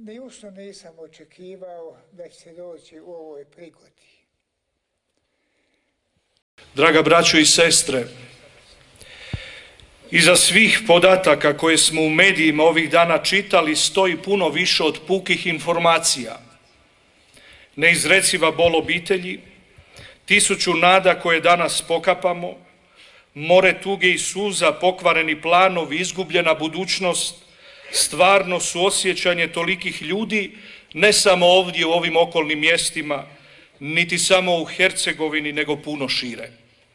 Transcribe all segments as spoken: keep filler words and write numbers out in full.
Ništa nisam očekivao da će se doći u ovoj prigodi. Draga braćo i sestre, iza svih podataka koje smo u medijima ovih dana čitali stoji puno više od pukih informacija. Neizreciva bol obitelji, tisuću nada koje danas pokapamo, more tuge i suza, pokvareni planovi, izgubljena budućnost, stvarno suosjećanje tolikih ljudi, ne samo ovdje u ovim okolnim mjestima, niti samo u Hercegovini, nego puno šire.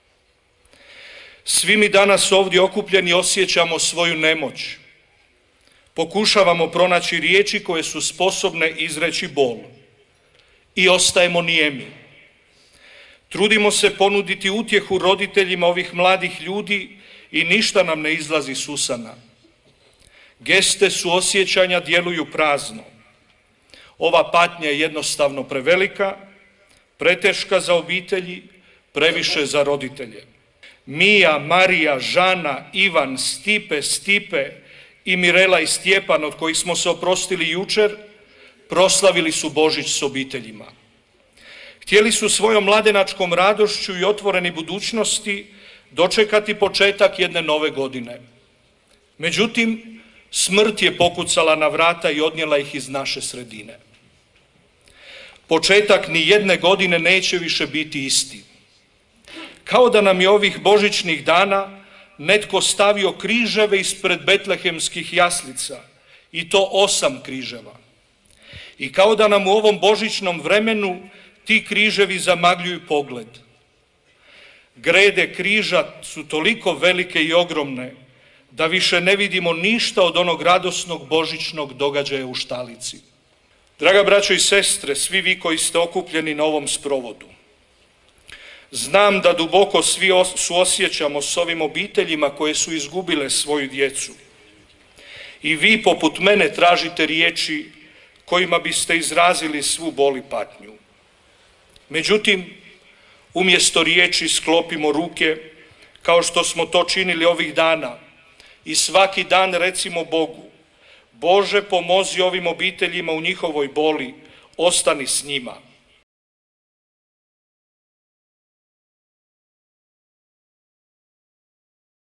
Svi mi danas ovdje okupljeni osjećamo svoju nemoć. Pokušavamo pronaći riječi koje su sposobne izreći bol. I ostajemo nijemi. Trudimo se ponuditi utjehu roditeljima ovih mladih ljudi i ništa nam ne izlazi s usana. Geste suosjećanja djeluju prazno. Ova patnja je jednostavno prevelika, preteška za obitelji, previše za roditelje. Mija, Marija, Žana, Ivan, Stipe, Stipe i Mirela i Stjepan, od kojih smo se oprostili jučer, proslavili su Božić s obiteljima. Htjeli su svojom mladenačkom radošću i otvoreni budućnosti dočekati početak jedne nove godine. Međutim, smrt je pokucala na vrata i odnijela ih iz naše sredine. Početak ni jedne godine neće više biti isti. Kao da nam je ovih božićnih dana netko stavio križeve ispred betlehemskih jaslica, i to osam križeva. I kao da nam u ovom božićnom vremenu ti križevi zamagljuju pogled. Grede križa su toliko velike i ogromne da više ne vidimo ništa od onog radosnog božićnog događaja u štalici. Draga braćo i sestre, svi vi koji ste okupljeni na ovom sprovodu, znam da duboko svi suosjećamo s ovim obiteljima koje su izgubile svoju djecu. I vi poput mene tražite riječi kojima biste izrazili svu bol i patnju. Međutim, umjesto riječi sklopimo ruke, kao što smo to činili ovih dana, i svaki dan recimo Bogu: Bože, pomozi ovim obiteljima u njihovoj boli, ostani s njima.